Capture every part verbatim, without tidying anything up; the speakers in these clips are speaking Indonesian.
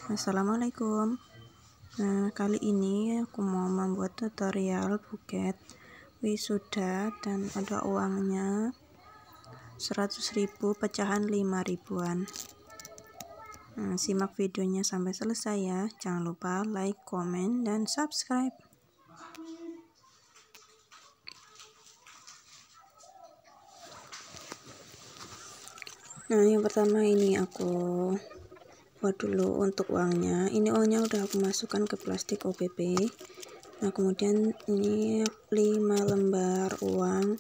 Assalamualaikum. Nah, kali ini aku mau membuat tutorial buket wisuda dan ada uangnya seratus ribu pecahan lima ribuan. Nah, simak videonya sampai selesai ya. Jangan lupa like, komen, dan subscribe. Nah, yang pertama ini aku buat dulu untuk uangnya. Ini uangnya udah aku masukkan ke plastik O P P. Nah, kemudian ini lima lembar uang.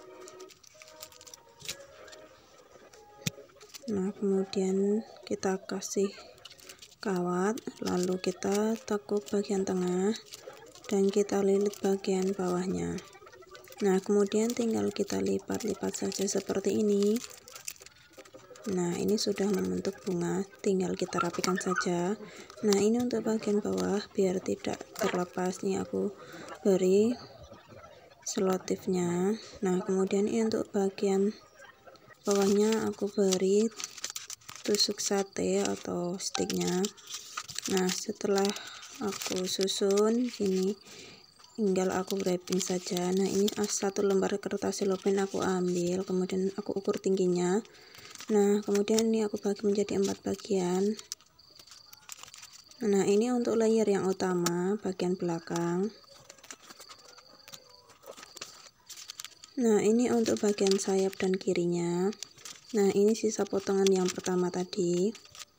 Nah, kemudian kita kasih kawat, lalu kita tekuk bagian tengah dan kita lilit bagian bawahnya. Nah, kemudian tinggal kita lipat-lipat saja seperti ini. Nah, ini sudah membentuk bunga, tinggal kita rapikan saja. Nah, ini untuk bagian bawah biar tidak terlepas, nih aku beri selotifnya. Nah, kemudian ini untuk bagian bawahnya aku beri tusuk sate atau sticknya. Nah, setelah aku susun gini, tinggal aku wrapping saja. Nah, ini satu lembar kertas selopin aku ambil, kemudian aku ukur tingginya. Nah, kemudian ini aku bagi menjadi empat bagian. Nah, ini untuk layer yang utama bagian belakang. Nah, ini untuk bagian sayap dan kirinya. Nah, ini sisa potongan yang pertama tadi.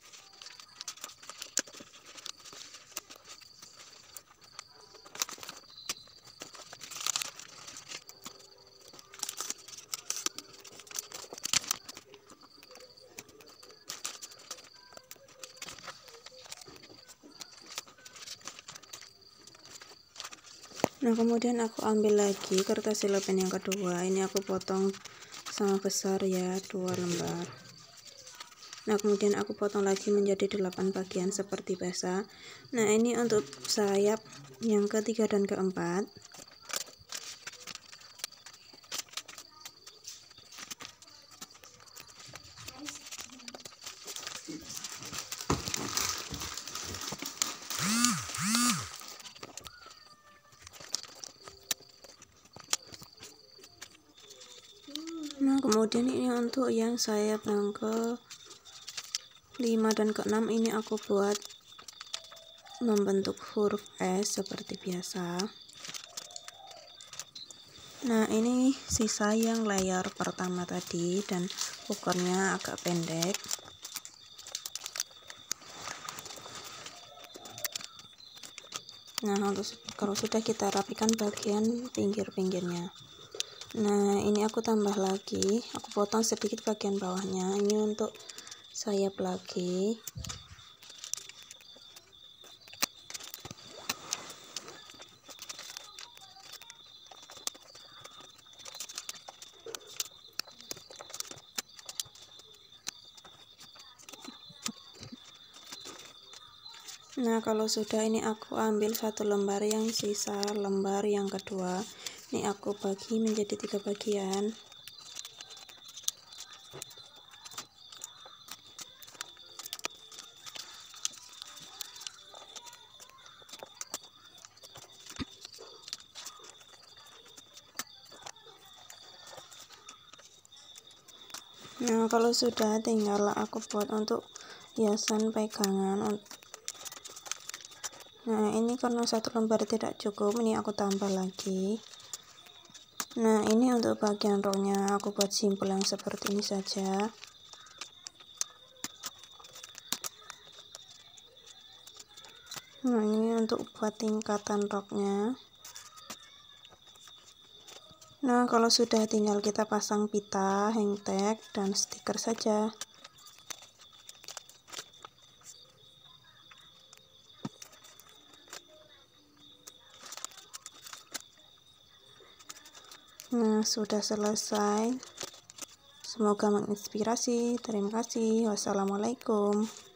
Nah, kemudian aku ambil lagi kertas selopin yang kedua. Ini aku potong sama besar ya, dua lembar. Nah, kemudian aku potong lagi menjadi delapan bagian seperti biasa. Nah, ini untuk sayap yang ketiga dan keempat. Nah, kemudian ini untuk yang sayap yang ke lima dan ke enam, ini aku buat membentuk huruf S seperti biasa. Nah, ini sisa yang layar pertama tadi dan ukurnya agak pendek. Nah, untuk kalau sudah kita rapikan bagian pinggir-pinggirnya. Nah, ini aku tambah lagi, aku potong sedikit bagian bawahnya. Ini untuk sayap lagi. Nah, kalau sudah ini aku ambil satu lembar yang sisa lembar yang kedua. Ini aku bagi menjadi tiga bagian. Nah, kalau sudah tinggal aku buat untuk hiasan pegangan. Nah, ini karena satu lembar tidak cukup, ini aku tambah lagi. Nah, ini untuk bagian roknya aku buat simpel yang seperti ini saja. Nah, ini untuk buat tingkatan roknya. Nah, kalau sudah tinggal kita pasang pita, hang tag, dan stiker saja. Nah, sudah selesai. Semoga menginspirasi. Terima kasih. Wassalamualaikum.